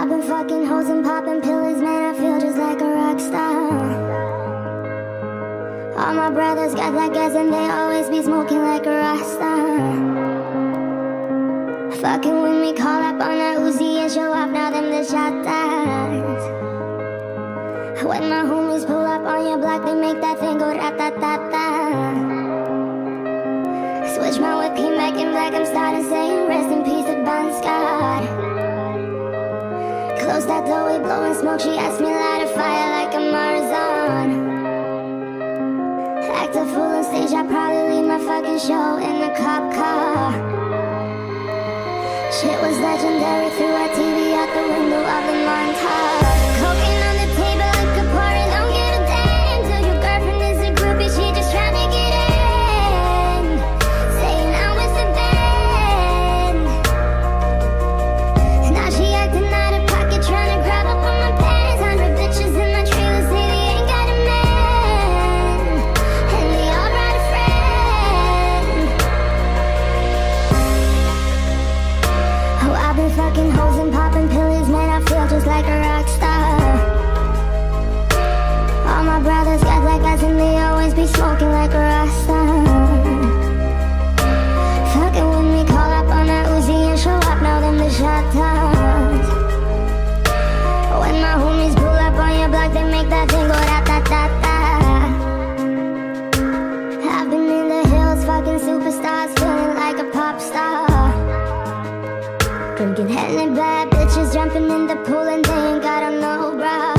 I've been fucking hoes and poppin' pillies, man, I feel just like a rock star. All my brothers got that gas and they always be smoking like a Rasta. Fucking with me, call up on that Uzi and show off, now them the shottas. When my homies pull up on your block, they make that thing go grrra-ta-ta-ta. Switch my whip, came back in black, I'm starting saying rest in peace to Bon Scott. Close that door, we blowin' smoke, she asked me light a fire like I'm Morrison. Act a fool on stage, I probably leave my fucking show in a cop car. Shit was legendary, threw our TV out the window of the Montage. Cocaine on the table, liquor pouring, don't give a damn. Till your girlfriend is a groupie, she just tryna get in. Saying I'm with the band. Now she acting out of pocket, tryna grab up on my pants. 100 bitches in my trailer say they ain't got a man, and they all brought a friend. Oh, I've been fucking hoes and poppin' pillies, man, I feel just like a rock star. All my brothers got that gas and they always be smoking like a Rasta. Fucking with me, call up on that Uzi and show up, now them the shottas. When my homies pull up on your block, they make that thing go grrra-ta-ta-ta. I've been in the hills, fucking superstars, feeling like a pop star. Drinking Henny, bad bitches jumping in the pool and they ain't got on no bra.